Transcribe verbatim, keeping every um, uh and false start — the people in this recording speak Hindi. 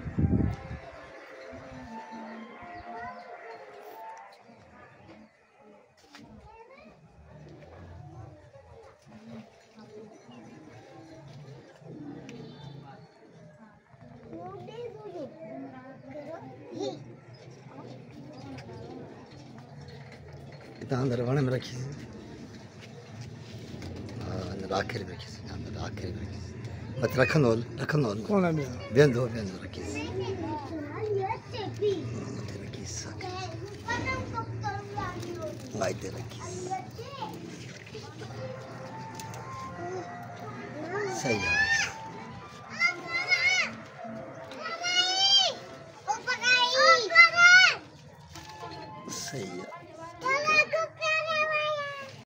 अंदर वाणे में रखी अंदर आखिर में रखी अंदर आखिर में मत रखन होल रखन होल कौन है बेंदो बेंदो रखी मत रखी लाइट रखी सही है।